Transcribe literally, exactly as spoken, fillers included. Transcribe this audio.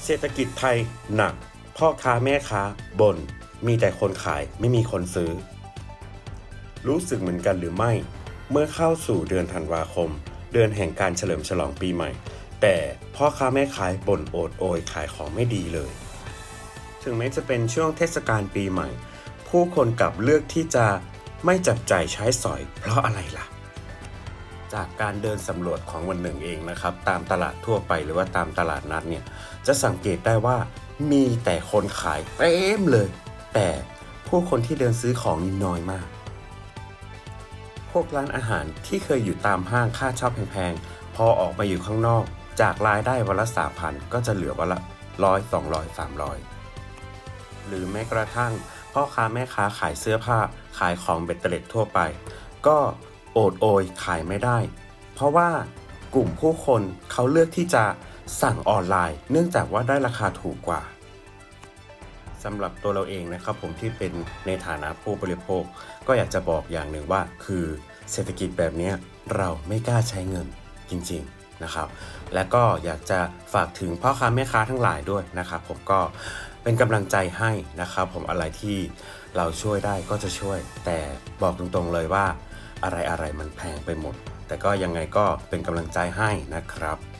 เศรษฐกิจไทยหนักพ่อค้าแม่ค้าบ่นมีแต่คนขายไม่มีคนซื้อรู้สึกเหมือนกันหรือไม่เมื่อเข้าสู่เดือนธันวาคมเดือนแห่งการเฉลิมฉลองปีใหม่แต่พ่อค้าแม่ขายบ่นโอดโอยขายของไม่ดีเลยถึงแม้จะเป็นช่วงเทศกาลปีใหม่ผู้คนกลับเลือกที่จะไม่จับจ่ายใช้สอยเพราะอะไรล่ะจากการเดินสำรวจของวันหนึ่งเองนะครับตามตลาดทั่วไปหรือว่าตามตลาดนัดเนี่ยจะสังเกตได้ว่ามีแต่คนขายเต็มเลยแต่ผู้คนที่เดินซื้อของนี่น้อยมากพวกร้านอาหารที่เคยอยู่ตามห้างค่าเช่าแพงๆพอออกมาอยู่ข้างนอกจากรายได้วันละสามพันก็จะเหลือวันละร้อยสองร้อยสามร้อยหรือแม้กระทั่งพ่อค้าแม่ค้าขายเสื้อผ้าขายของเบ็ดเตล็ดทั่วไปก็โอดโอยขายไม่ได้เพราะว่ากลุ่มผู้คนเขาเลือกที่จะสั่งออนไลน์เนื่องจากว่าได้ราคาถูกกว่าสำหรับตัวเราเองนะครับผมที่เป็นในฐานะผู้บริโภคก็อยากจะบอกอย่างหนึ่งว่าคือเศรษฐกิจแบบนี้เราไม่กล้าใช้เงินจริงๆนะครับและก็อยากจะฝากถึงพ่อค้าแม่ค้าทั้งหลายด้วยนะครับผมก็เป็นกำลังใจให้นะครับผมอะไรที่เราช่วยได้ก็จะช่วยแต่บอกตรงๆเลยว่าอะไรๆมันแพงไปหมดแต่ก็ยังไงก็เป็นกำลังใจให้นะครับ